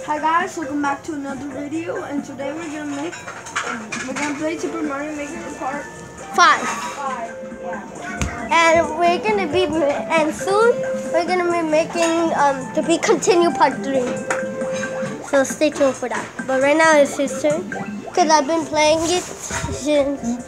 Hi guys, welcome back to another video, and today we're gonna play Super Mario Maker Part 5. 5. Yeah. And we're gonna be, and soon we're gonna be making to be continue part 3. So stay tuned for that. But right now it's his turn because I've been playing it since.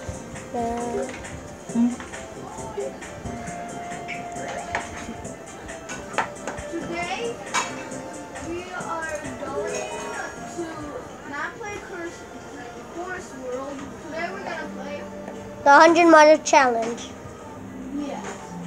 Today we are going to not play Forest World. Today we're gonna play The 100 Mario Challenge. yeah.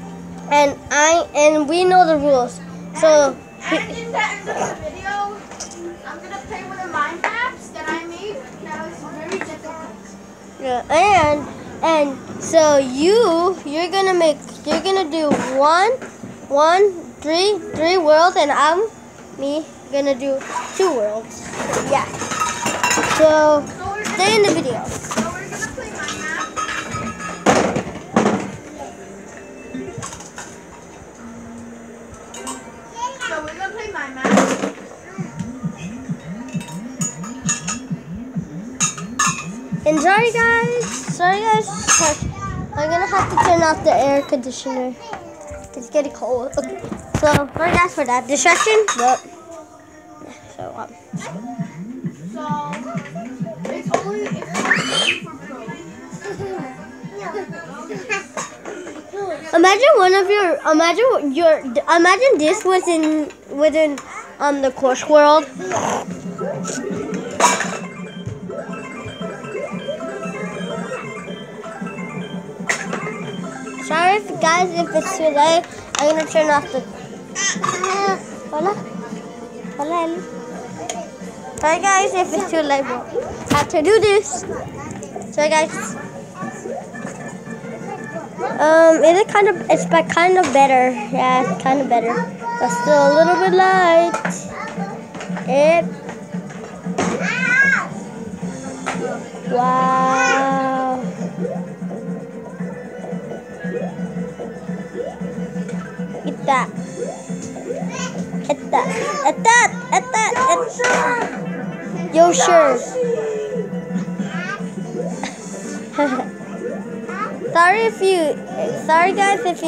And we know the rules. So And in the end of the video, I'm gonna play one of my maps that I made. That was very difficult. yeah, and so you're gonna do three worlds, and I'm gonna do 2 worlds. Yeah. So stay in the video. So we're gonna play my map. And sorry guys, I'm gonna have to turn off the air conditioner. It's getting cold. Okay. So sorry guys for that distraction, but so it's only for pro. Imagine this was within the course world. Sorry guys if it's too late. I'm gonna turn off the Hola Ellie. Sorry guys if it's too late, but I have to do this. Sorry guys. It's kind of better. Yeah, it's kind of better. But still a little bit light. Wow. Eat that. Yo, sure. Sorry guys if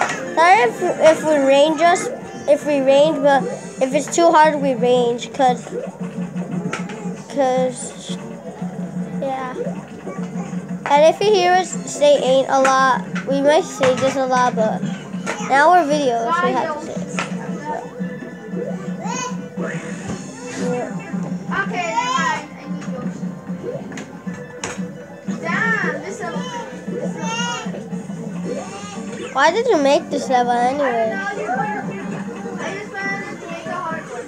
we range, but if it's too hard we range, cause yeah. And if you hear us say "ain't" a lot, we might say this a lot, but in our videos we have to say it. Okay, I need yours. Damn, this level. Why did you make this level anyway? I just wanted to make a hard one.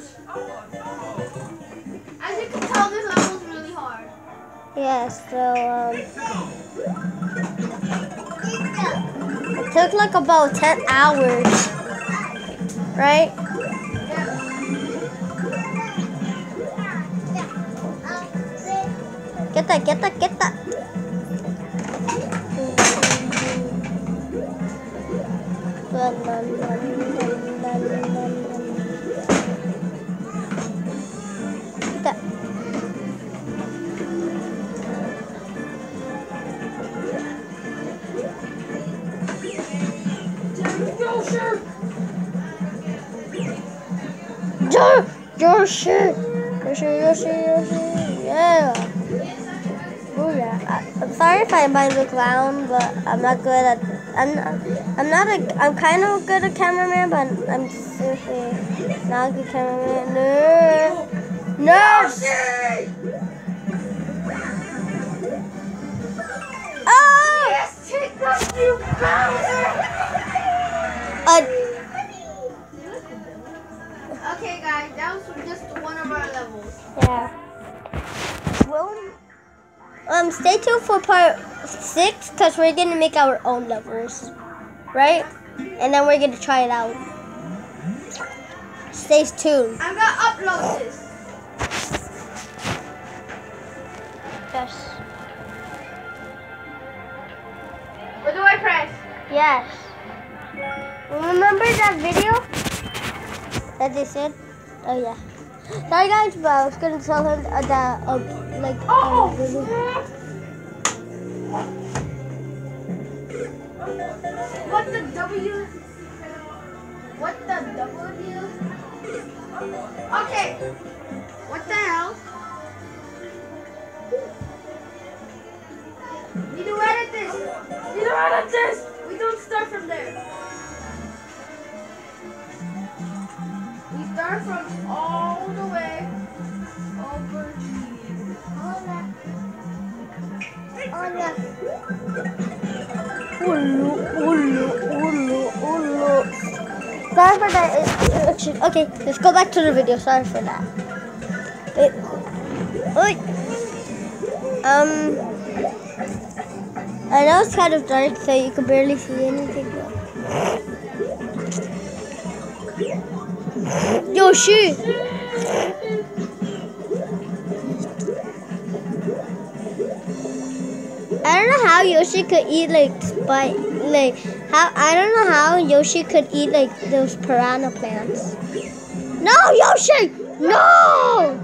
As you can tell, this level is really hard. Yeah, so it took like about 10 hours, right? Get that. Yoshi. Yeah. Booyah. I'm sorry if I might look loud, but I'm not good at. I'm kind of good at cameraman, but I'm seriously not a good cameraman. No. Oh! Yes, take us, you Bowser! Okay, guys, that was just one of our levels. Yeah. Well, stay tuned for part 6 because we're gonna make our own levels, right? And then we're gonna try it out. Stay tuned. I'm gonna upload this. Yes. What do I press? Yes. Remember that video that they said? Oh yeah. Sorry guys, but I was gonna tell him that like What the W? What the W? Okay. What the hell? Need to edit this. Need to edit this. We don't start from there. We start from all the way over here. Hola. Ulu. Sorry for that. Okay, let's go back to the video. Sorry for that. Wait. I know it's kind of dark, so you can barely see anything. Yoshi! I don't know how Yoshi could eat I don't know how Yoshi could eat like those piranha plants. No, Yoshi! No!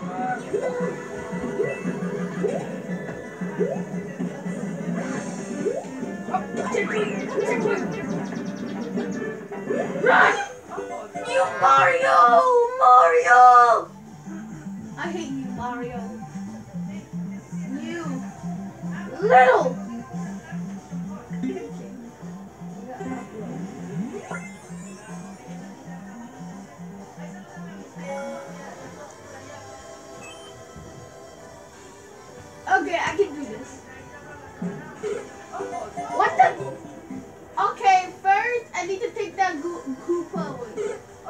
Run! You Mario! Mario! I hate you, Mario. You little. Okay, I can do this. What the? Okay, first I need to take that Koopa away.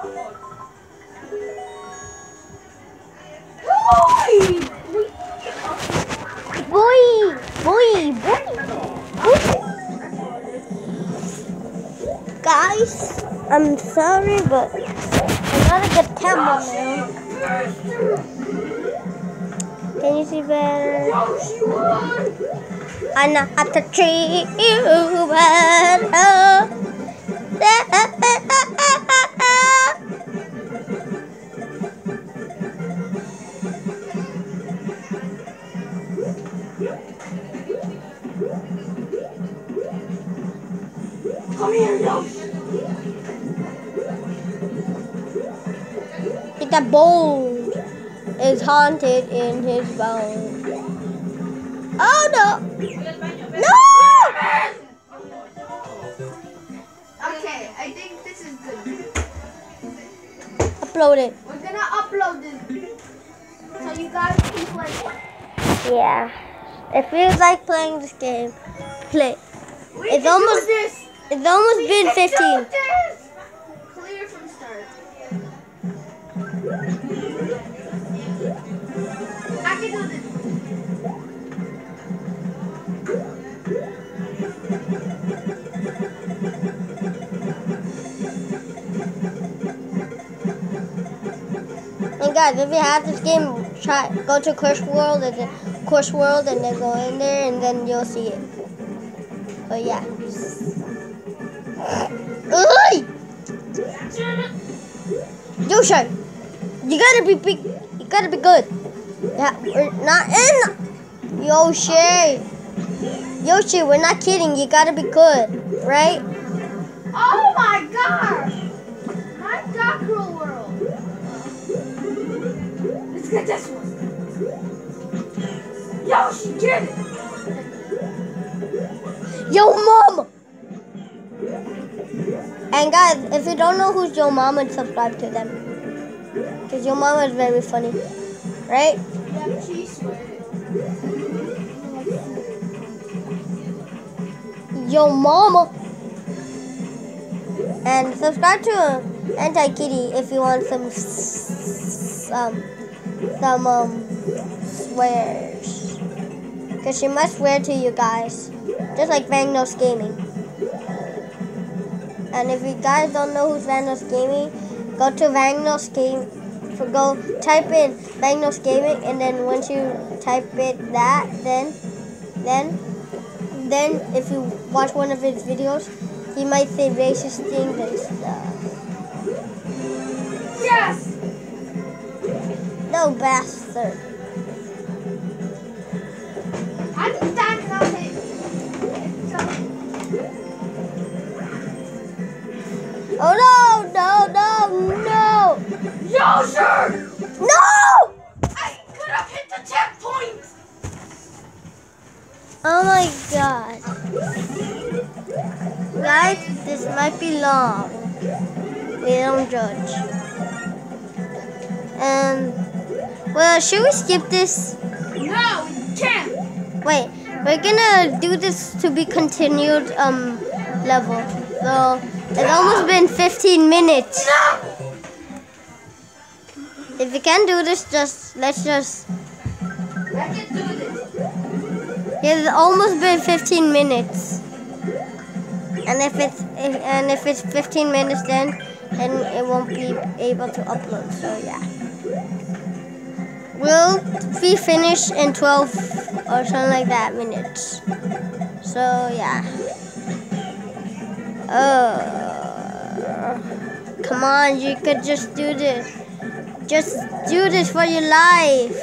Boy. Guys, I'm sorry, but I gotta get camera now. Can you see better? I'm not to treat you better. Come here, Yoshi. The bone is haunted in his bone. Oh no! No! Okay, I think this is good. Upload it. We're gonna upload this so you guys can play it. Yeah. If you like playing this game, play. It's almost been 15. Clear from start. I can do this. And guys, if you have this game, go to Curse World and then go in there and then you'll see it. But yeah. Yoshi, you gotta be big. You gotta be good. Yeah, we're not in. Yoshi, we're not kidding. You gotta be good, right? Oh my god! My Doctor World. Let's get this one. Yoshi, get it! Yo, mama! And guys, if you don't know who's Yo Mama, subscribe to them. Because Yo Mama is very funny. Right? Yeah, she swears. Yo Mama! And subscribe to Anti-Kitty if you want some swears. Because she must swear to you guys. Just like Vangnos Gaming. And if you guys don't know who's Vangnos Gaming, go to Vangnos Game. Go type in Vangnos Gaming, and then once you type it then if you watch one of his videos, he might say racist things and stuff. Yes! little bastard. I can stand it on it. Oh no! Yo, sir! No! I could have hit the checkpoint! Oh my god. Guys, this might be long. We don't judge. Well, should we skip this? No, we can't! Wait, we're gonna do this to be continued level. So it's almost been 15 minutes. No! If you can do this, let's just. I can do this. It's almost been 15 minutes. And if it's 15 minutes, then it won't be able to upload. So yeah, we'll be finished in 12 or something like that minutes. So yeah. Come on, you could just do this. Just do this for your life.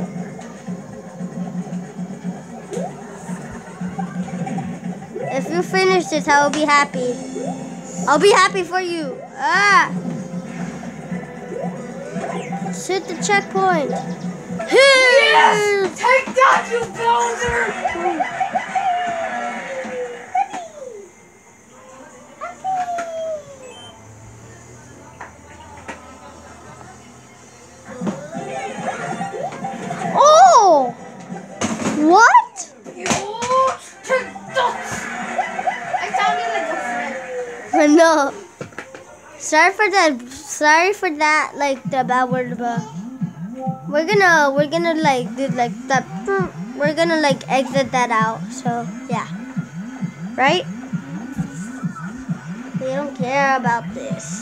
If you finish this, I will be happy. I'll be happy for you. Hit the checkpoint. Yes! Take that, you bounder! Oh! What? You take that! I sounded like a friend. No. Sorry for that, like the bad word, but we're gonna like do like that. We're gonna like exit that out. So yeah, right? We don't care about this.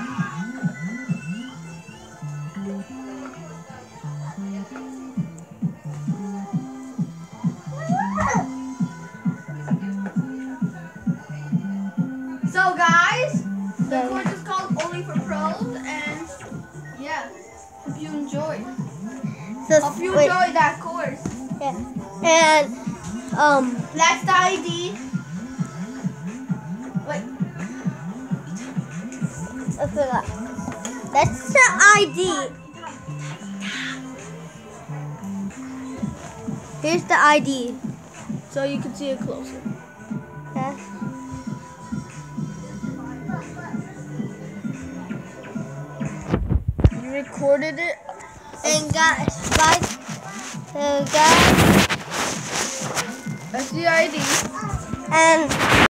So guys, the course is called Only for Pros, and yeah, hope you enjoy. So Hope you wait, enjoy that course. yeah, and That's the ID. Wait. I forgot. That's the ID. Here's the ID. So you can see it closer. Yeah. You recorded it. And guys, That's the ID. and